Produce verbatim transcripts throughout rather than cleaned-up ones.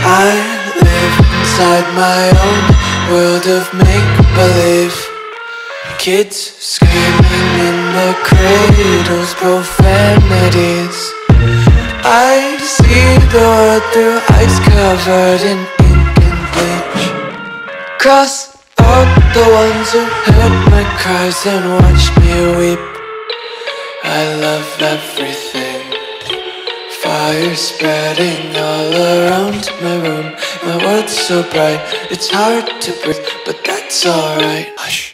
I live inside my own world of make-believe. Kids screaming in the cradles, profanities. I see the world through ice covered in ink and bleach. Cross out the ones who heard my cries and watched me weep. I love everything. Fire spreading all around my room. My world's so bright, it's hard to breathe, but that's alright. Hush.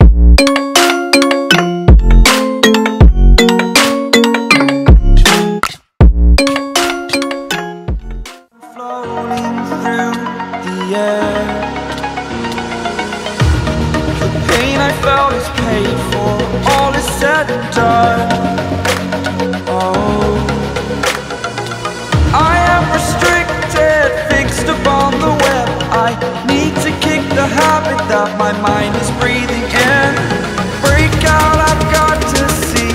Floating through the air. The pain I felt is paid for, all is said and done. Oh, I am restricted, fixed upon the web. I need to kick the habit that my mind is breathing in. Break out, I've got to see.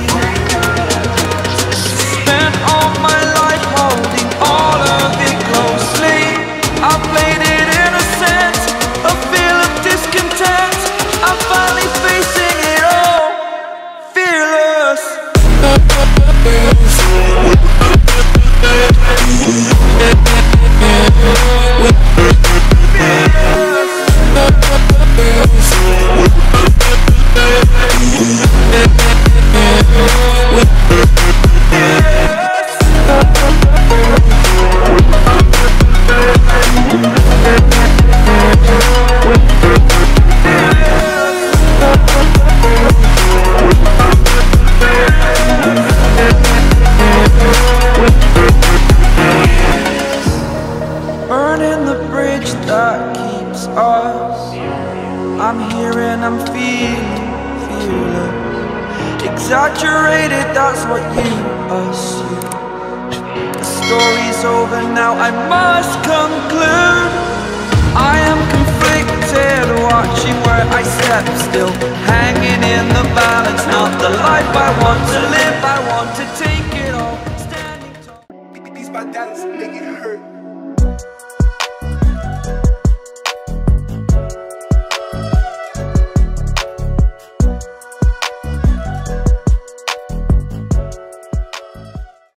Spent all my life holding all of it closely. I played it innocent, a feel of discontent. I'm finally facing it all, fearless. Burning the bridge that keeps us. I'm here and I'm feeling fearless. Exaggerated, that's what you assume. The story's over now, I must conclude. I am conflicted, watching where I step still, hanging in the balance. Not the life I want to live, I want to take it all. Standing tall. These my daddies make it hurt.